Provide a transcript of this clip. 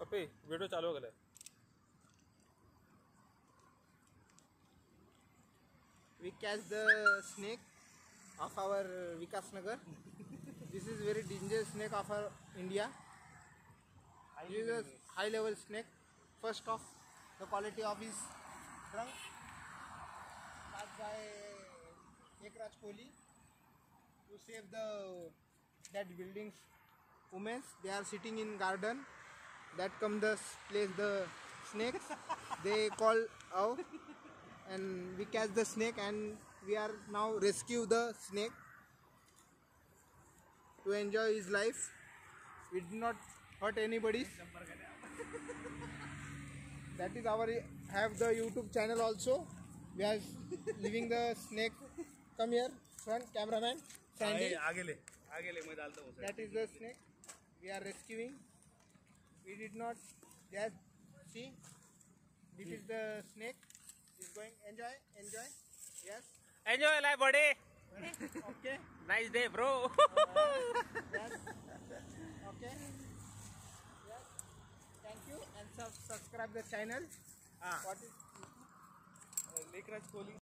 पे वीडियो चालू हो गया. We catch the snake of our Vikas Nagar. This is very dangerous snake of our India. This is a high level snake. First off, the quality of his trunk caught by Ekraj Kohli to save that building's women. They are sitting in garden. That come the place the snakes. They call out and we catch the snake and we are now rescue the snake to enjoy his life. We did not hurt anybody. That is our have the YouTube channel also. We are leaving the snake. Come here, front cameraman. Sandy. आगे ले मैं डालता हूँ. That is the snake. We are rescuing. We did not. Just see. This is the snake. He's going. Enjoy. Yes. Enjoy life, buddy. Okay. Nice day, bro. Yes. Okay. Yes. Thank you and subscribe the channel. What is लेकराज Kohli